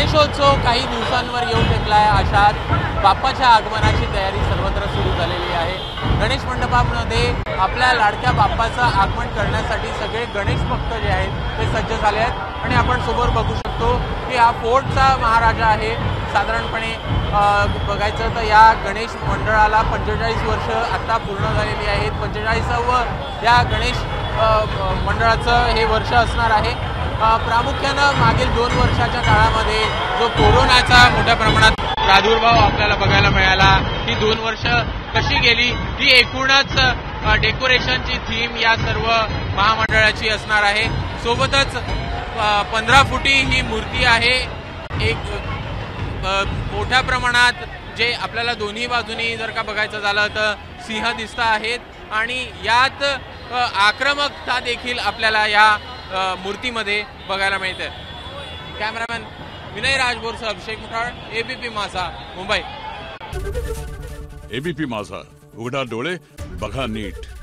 गणेशोत्सव काही दिवसांवर येऊन ठेपलाय। अशात बाप्पाच्या आगमनाची तयारी सर्वत्र सुरू झालेली आहे। गणेश मंडपामध्ये आपल्या लाडक्या बाप्पाचं आगमन करण्यासाठी सगळे गणेश भक्त जे आहेत ते सज्ज झाले आहेत आणि आपण समोर बघू शकतो की हा फोर्टचा महाराजा आहे। साधारणपणे बघायचं तर या गणेश मंडळाला 45 वर्ष आता पूर्ण झालेली आहेत। 45वे या गणेश मंडळाचं हे वर्ष असणार आहे। प्रामुख्याने मागील 2 वर्षाच्या काळामध्ये जो कोरोनाचा मोठ्या प्रमाणात प्रादुर्भाव आपल्याला बघायला मिळाला, ही 2 वर्ष कशी गेली ही एकूणच डेकोरेशनची थीम या सर्व महामंडळाची असणार आहे। सोबतच 15 फुटी ही मूर्ती आहे। एक मोठ्या प्रमाणात जे आपल्याला दोन्ही बाजूनी जर का बघायचं झालं तर सिंह दिसत आहेत आणि यात आक्रमकता देखील आपल्याला या मूर्तीमध्ये बघायला मिळते। कॅमेरामॅन विनय राजभोरसह अभिषेक मुठाळ, एबीपी माझा, मुंबई। एबीपी माझा, उघडा डोळे बघा नीट।